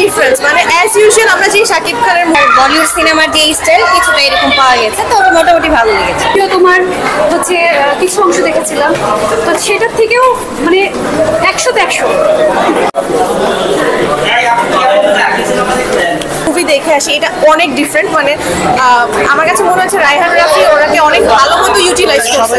Difference, মানে as usual আমরা যে শাকিব খানের বলিউড সিনেমার যে স্টাইল কিছুটা এরকম পাওয়া গেছে, তবে মোটামুটি ভালো লেগেছে। তোমার হচ্ছে কিছু অংশ দেখেছিলাম, তো সেটার থেকেও মানে 100-তে 100। মুভি দেখে আসি, এটা অনেক ডিফারেন্ট, মানে আমার কাছে মনে হচ্ছে রায়হান রাফি ওনাকে অনেক ভালো মতো ইউটিলাইজ করছে।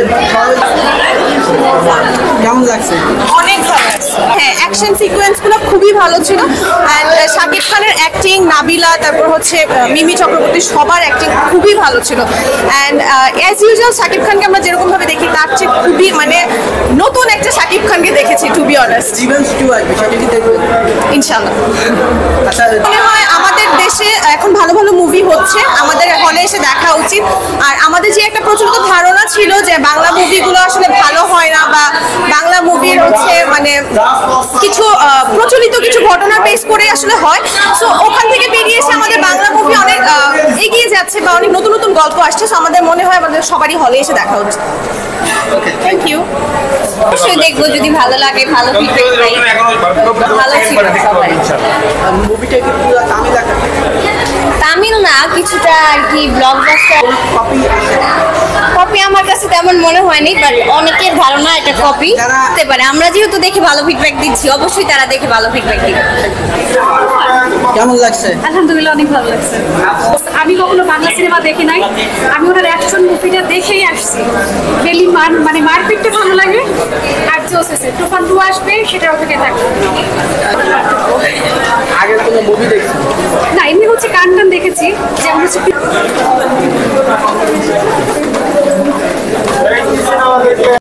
কেমন লাগছে? অনেক ভালো লাগছে, হ্যাঁ, অ্যাকশন সিকোয়েন্সগুলো খুবই ভালো ছিল। অ্যান্ড শাকিব খানের অ্যাক্টিং, নাবিলা, তারপর হচ্ছে মিমি চক্রবর্তী, সবার অ্যাক্টিং খুবই ভালো ছিল। অ্যান্ড অ্যাজ ইউজুয়াল শাকিব খানকে আমরা যেরকমভাবে দেখি তার চেয়ে খুবই মানে নতুন একটা শাকিব খানকে দেখেছি, টু বি অনেস্ট। রিভেঞ্জ 2 আসবে, সেটা কি দেখবেন ইনশাআল্লাহ। আচ্ছা, মনে হয় আমাদের দেশে এখন ভালো ভালো মুভি হচ্ছে, আমাদের হলে এসে দেখা উচিত। আর আমাদের যে একটা প্রচলিত ধারণা ছিল যে বাংলা মুভিগুলো আসলে ভালো হয় না, বা বাংলা মুভির হচ্ছে মানে কিছু প্রচলিত কিছু ঘটনা বেস করে আসলে হয়, সো ওখান থেকে বেরিয়ে এসে আমাদের বাংলা মুভি অনেক এগিয়ে যাচ্ছে বা অনেক নতুন নতুন গল্প আসছে। সো আমাদের মনে হয় আমাদের সবারই হলে এসে দেখা উচিত। Thank you. অবশ্যই দেখবো, যদি ভালো লাগে, ভালো ফিডব্যাক পাই। ভালো ছিল সবাই। মুভিটা কি পুরো তামিল আকার? তামিল না, কিছুটা আর কি ব্লকবাস্টার কপি কপি আমার কাছে তেমন মনে হয়নি, বাট অনেকের ধারণা এটা কপি হতে পারে। আমরা যেহেতু দেখে ভালো ফিডব্যাক দিচ্ছি, অবশ্যই তারা দেখে ভালো ফিডব্যাক দিবে। কেমন লাগছে? আলহামদুলিল্লাহ, অনেক ভালো লাগছে। আমি কখনো বাংলা সিনেমা দেখি নাই, আমি ওনার অ্যাকশন মুভিটা দেখেই আসছি। বেলি মানে মারপিটটা ভালো লাগে, আর জোস আছে। তুফান 2 আসবে, সেটার অপেক্ষায় থাকবে। আগের কোনো মুভি দেখছেন? না, এমনি হচ্ছে গান টান দেখেছি, যেমন হচ্ছে